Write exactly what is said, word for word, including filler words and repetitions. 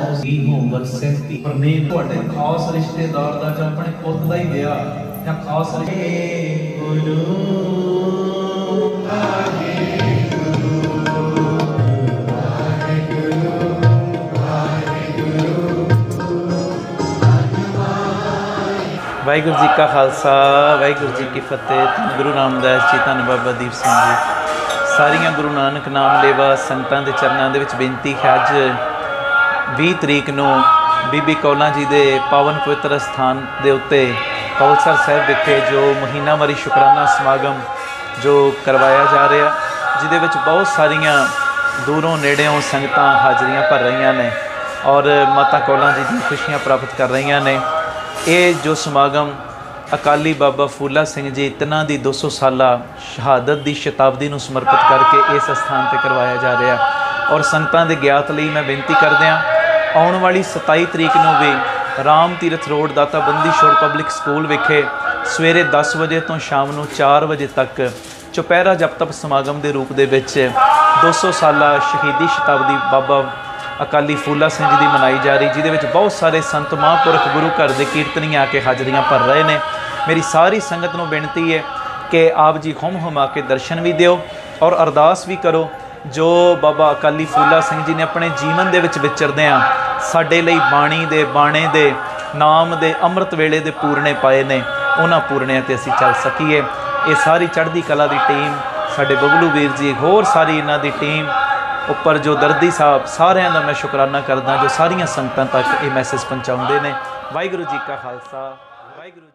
Homework ਸੈਂਤੀ ਪ੍ਰਨੇਮ ਤੁਹਾਡੇ ਖਾਸ ਰਿਸ਼ਤੇਦਾਰ ਦਾ ਜਾਂ ਆਪਣੇ ਪੁੱਤ ਦਾ ਹੀ ਵਿਆਹ ਜਾਂ ਖਾਸ ਗੁਰੂ वाहिगुरू जी का खालसा वाहिगुरू जी की फतेह। धन गुरु रामदास जी, धन बाबा दीप सिंह जी, सारिया गुरु नानक नाम लेवा संगतां दे चरनां दे विच बेनती है। अज बीस तरीक नूं बीबी कौलां जी दे पावन पवित्र स्थान दे उत्ते कौलसर साहिब विखे जो महीनावारी शुकराना समागम जो करवाया जा रहा, जिहदे विच बहुत सारिया दूरों नेड़ों संगतां हाजरियां भर रही ने और माता कौलां जी दी खुशियां प्राप्त कर रही ने। ये जो समागम अकाली बाबा फूला सिंह जी तिन्हां दी दो सौ साला शहादत की शताब्दी नूं समर्पित करके इस स्थान पर करवाया जा रहा और संगतां दे ज्ञात लई मैं बेनती करदिआं आउण वाली सताई तरीक नूं भी राम तीरथ रोड दाता बंदी छोड़ पब्लिक स्कूल विखे सवेरे दस बजे तो शाम नूं चार बजे तक चुपहरा जप तप समागम के रूप दे विच दो सौ साला शहीदी शताब्दी बाबा अकाली फूला सिंह जी की मनाई जा रही, जिहदे विच बहुत सारे संत महापुरख गुरु घर के कीर्तनी आके हाजरियां भर रहे हैं। मेरी सारी संगत नूं बेनती है कि आप जी हुम हुमा के दर्शन भी दिओ और अरदास भी करो जो बाबा अकाली फूला सिंह जी ने अपने जीवन दे विच विचरदिआं साडे लई बाणी दे बाणे दे नाम दे अमृत वेले दे पूरने पाए ने, उन्हां पूरनिआं ते असीं चल सकीए। ये सारी चढ़दी कला की टीम साडे बबलू वीर जी होर सारी इन्हां दी टीम उपर जो दर्दी साहब सारिਆਂ ਦਾ मैं शुकराना करदा जो सारियां संगतां तक ये मैसेज पहुँचाउंदे ने। वाहिगुरू जी का खालसा वाहिगुरू।